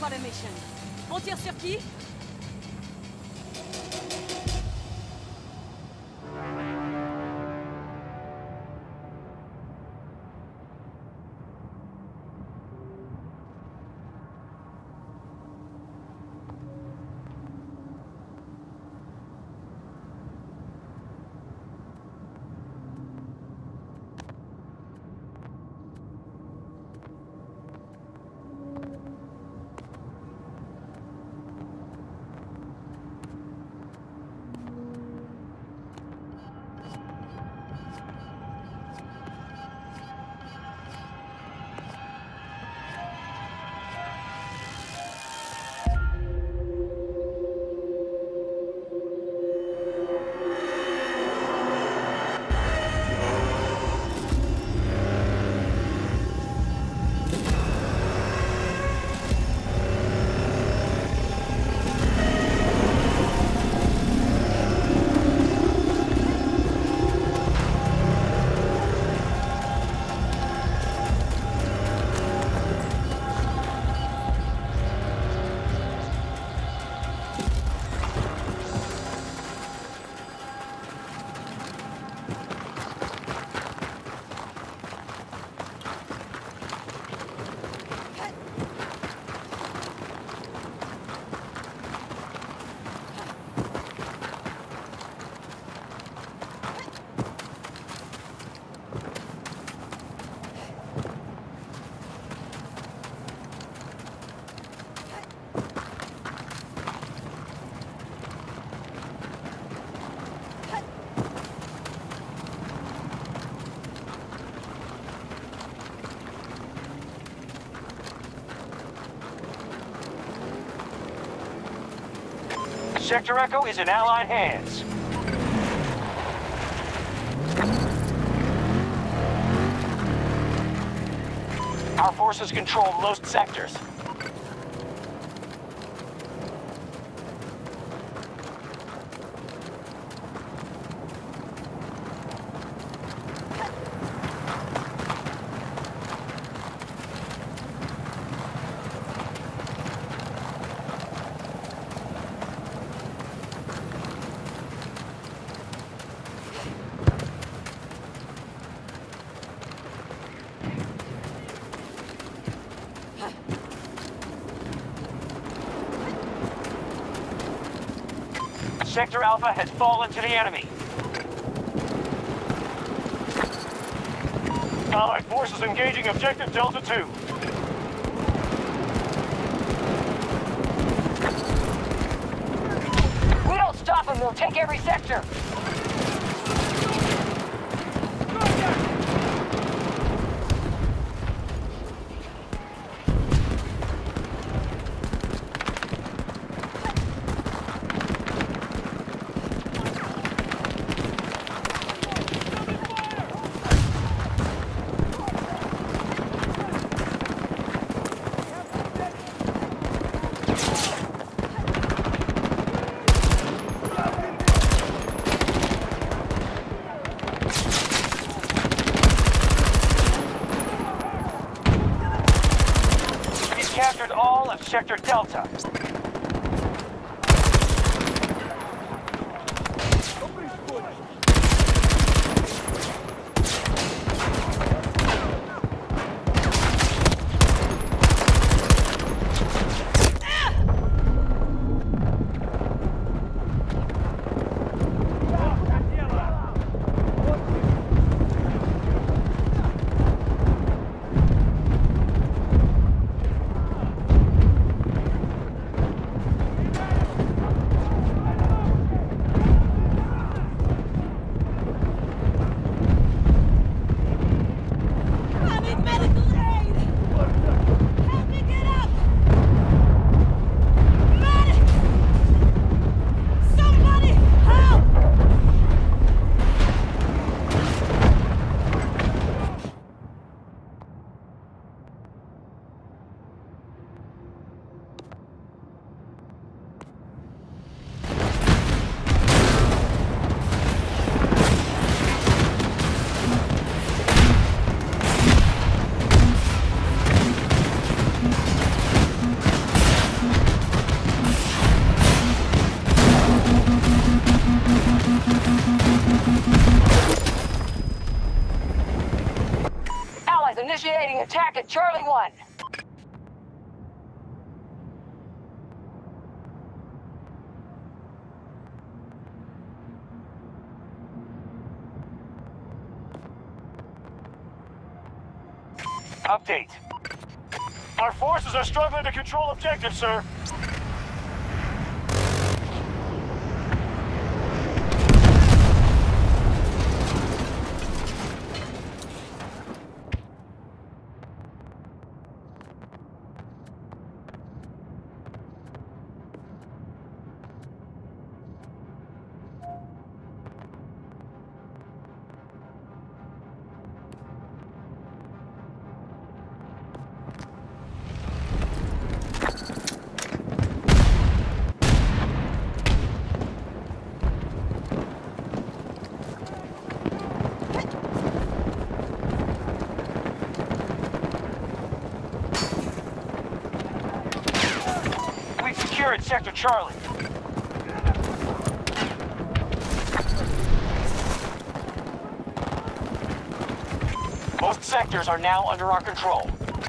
for the mission. On tire sur qui? Sector Echo is in Allied hands. Our forces control most sectors. Sector Alpha has fallen to the enemy. Allied forces engaging Objective Delta 2. We don't stop them, we'll take every sector. Captured all of Sector Delta. attack at Charlie 1. Update. Our forces are struggling to control objectives, sir. Secured Sector Charlie. Most sectors are now under our control.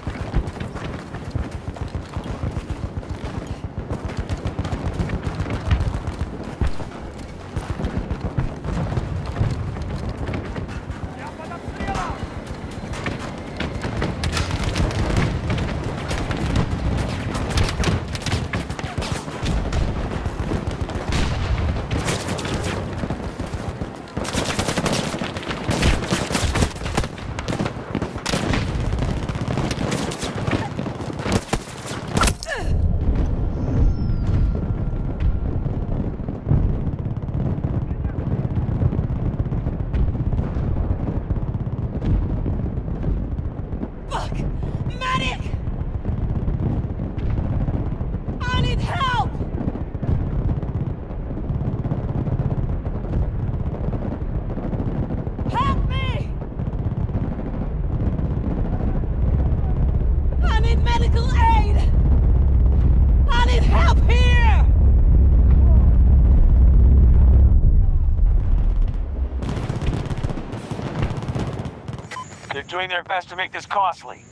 They're doing their best to make this costly.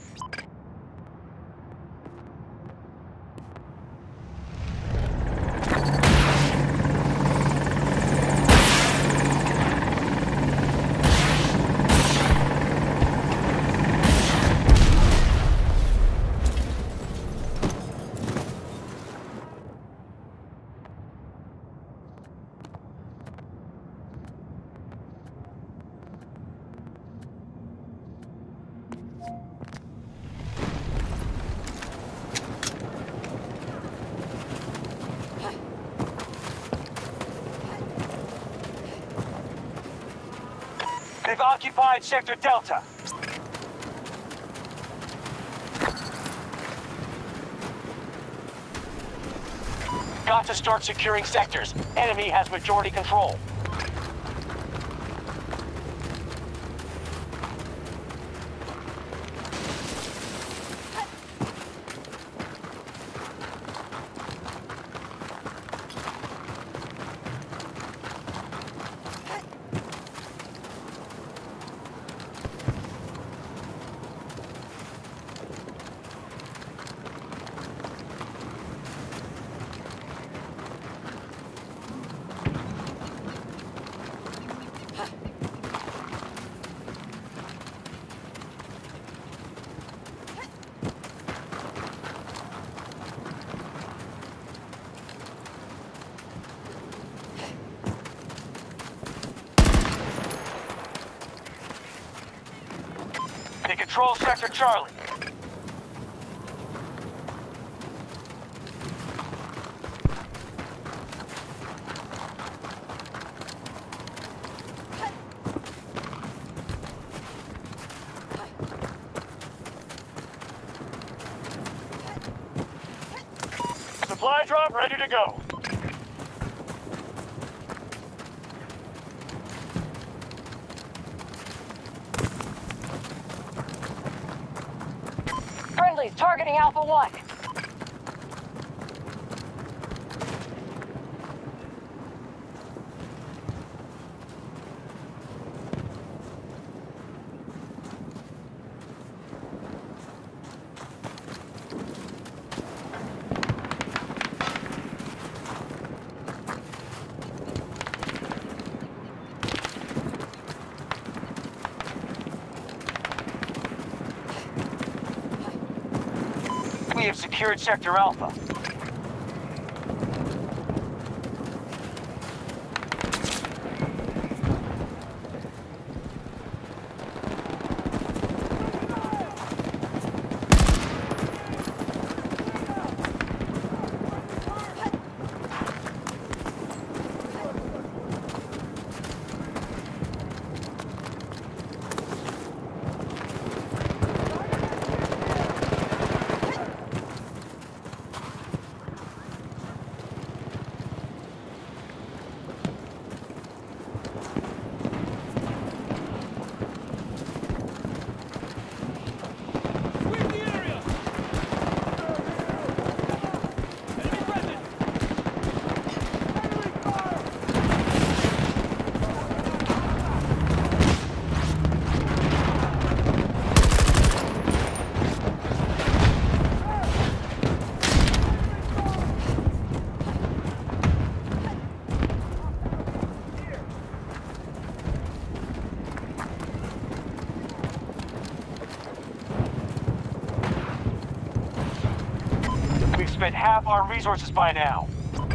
They've occupied Sector Delta. Got to start securing sectors. Enemy has majority control. They control Sector Charlie. Supply drop ready to go. Friendly's targeting Alpha 1. secured Sector Alpha. We've spent half our resources by now.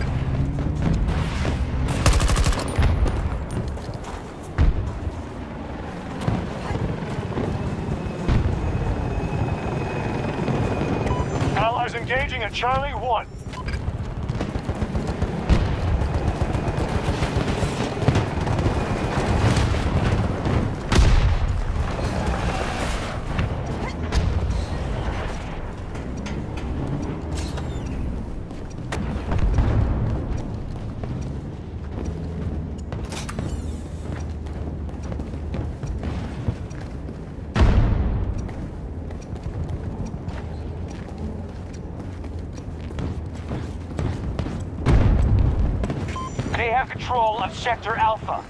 Allies engaging at Charlie 1. They have control of Sector Alpha.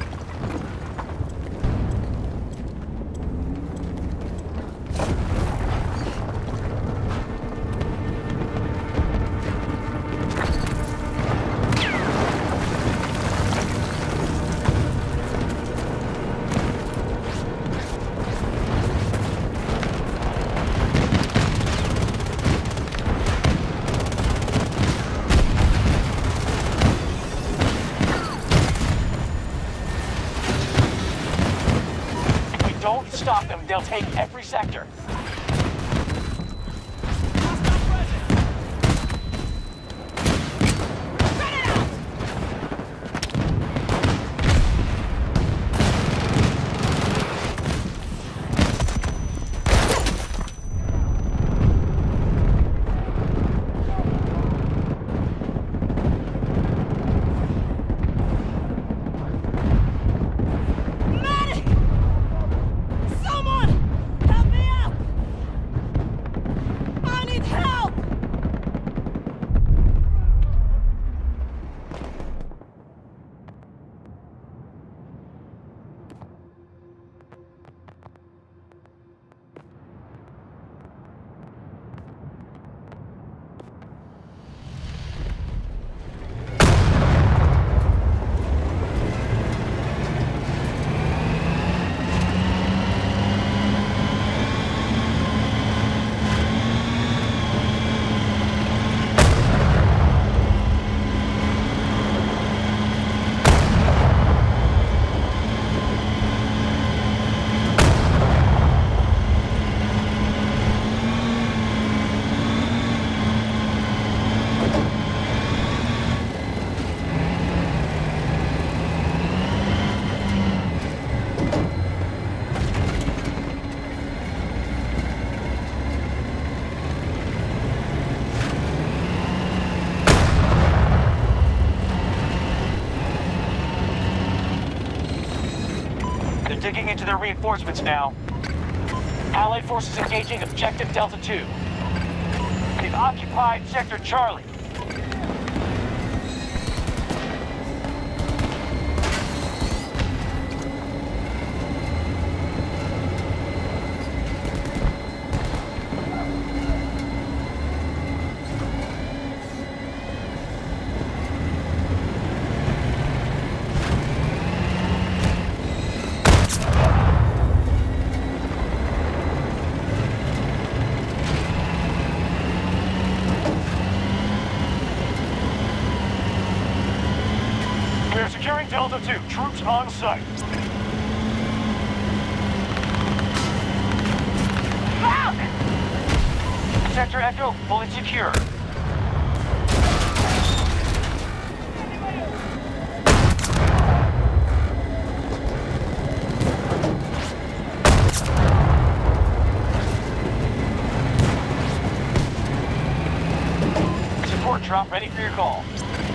Don't stop them, they'll take every sector. Digging into their reinforcements now. Allied forces engaging Objective Delta 2. They've occupied Sector Charlie. Securing Delta 2. Troops on site. Found! Sector Echo fully secure. Support drop ready for your call.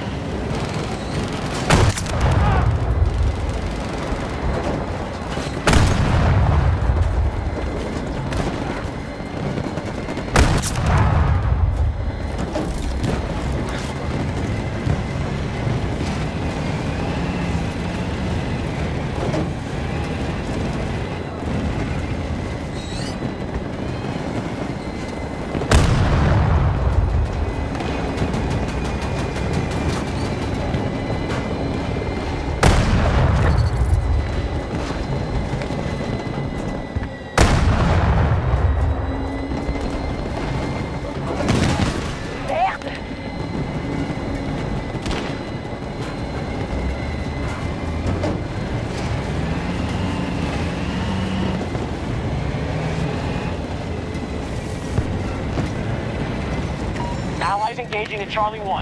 Allies engaging at Charlie 1.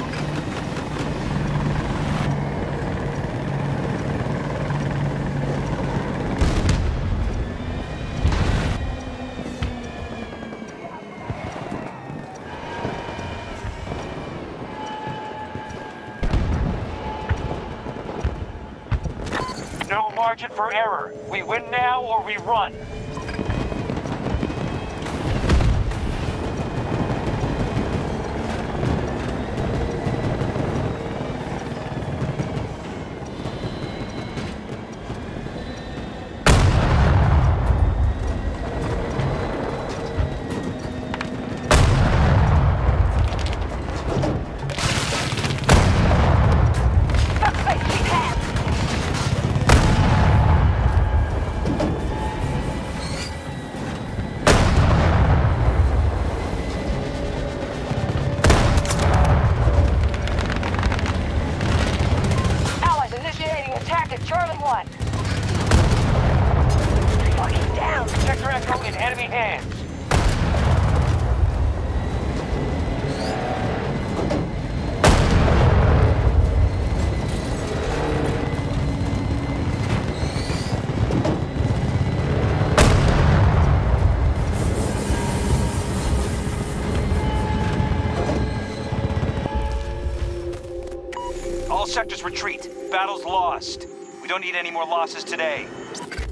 No margin for error. We win now or we run. Attack at Charlie 1. Fucking down. Sector Echo in enemy hands. All sectors retreat. Battle's lost. We don't need any more losses today.